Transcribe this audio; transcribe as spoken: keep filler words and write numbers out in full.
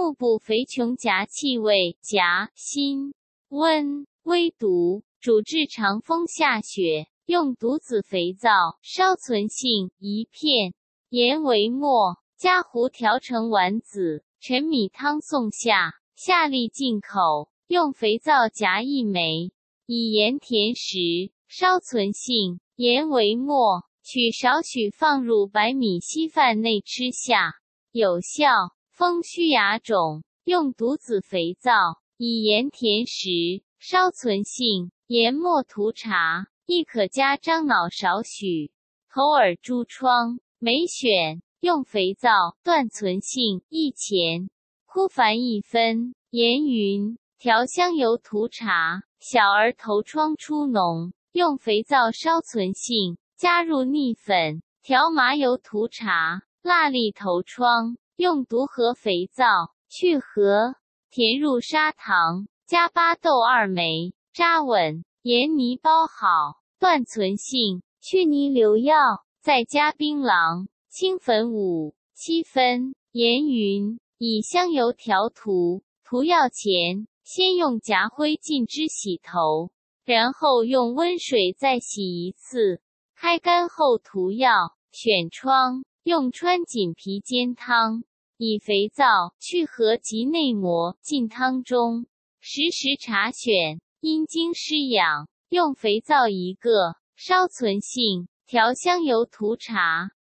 目部肥琼夹气味，夹辛温微毒，主治长风下雪。用独子肥皂，稍存性一片，研为末，加胡调成丸子，陈米汤送下，下利进口。用肥皂夹一枚，以盐甜食，稍存性，研为末，取少许放入白米稀饭内吃下，有效。风虚牙肿，用独子肥皂，以盐甜食，稍存性，研末涂茶。亦可加樟脑少许。头耳珠疮，每选用肥皂，断存性一钱，枯矾一分，盐匀，调香油涂茶。小儿头疮出脓，用肥皂稍存性，加入腻粉，调麻油涂茶。蜡痢头疮，用独核肥皂，去核，填入砂糖，加巴豆二枚，扎稳，盐泥包好。断存性，去泥留药，再加槟榔、青粉五七分，盐匀，以香油调涂。涂药前，先用夹灰浸汁洗头，然后用温水再洗一次。开干后涂药。选疮，用川锦皮煎汤，以肥皂去核及内膜进汤中，时时查选。阴经湿痒，用肥皂一个，稍存性，调香油涂茶。